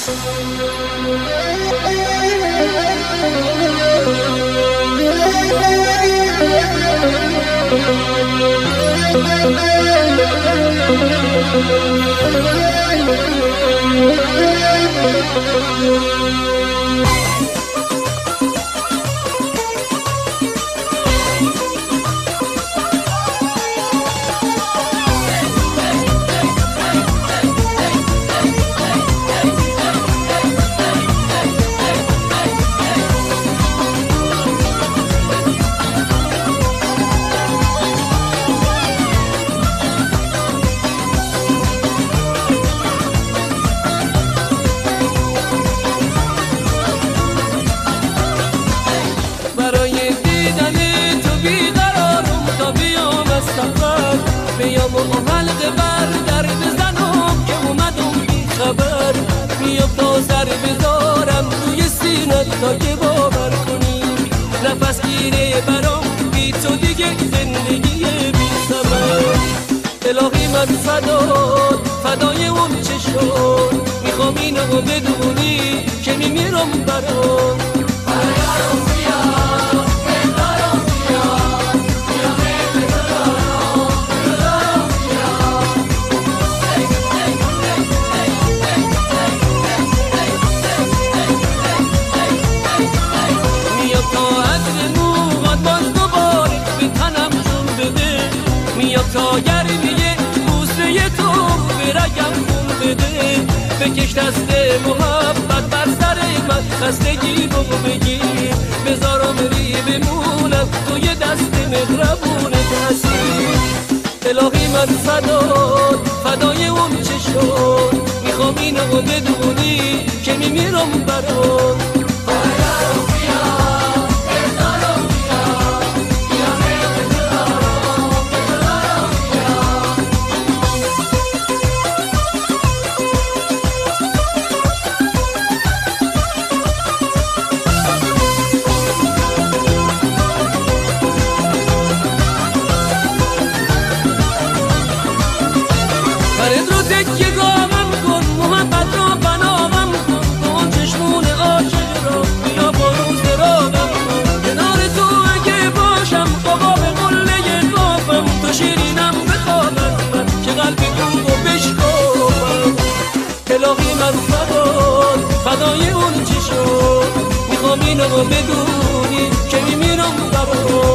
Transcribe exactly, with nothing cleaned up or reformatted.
بیام و حلقه بر در بزنم که اومدم بی خبر. میام تا سر بذارم روی سینت تا که باور کنی نفس گیره برام بی تو دیگه زندگی بی ثمر. الهی من فدات فدای اون چشم میخوام اینو بدونی که میمیرم برام. تا گرمیه بوسه تو برگم خون بده. بکش دست محبت بر سر من خستگی بگو بگیر بذارم ری بمونم توی دست مهربونت حسیر. الهی من فدات فدای اون چشم میخوام اینو بدونی که میمیرم برام. فرد رو تکیه گامم کن محبت رو بنامم کن تو اون چشمون عاشق رو بیا برون سراغم کن. کنار تو اگه باشم بابا به قله قافم تو شیرینم بخواب از من که قلبی رو بشکافم. الهی من فدات فدای اون چشم میخوام اینو بدونی که میمیرم برات.